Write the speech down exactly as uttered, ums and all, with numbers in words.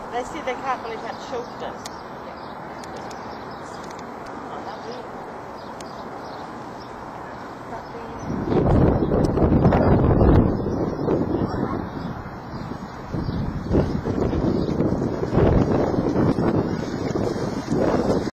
Let's see the cat when it had choked us.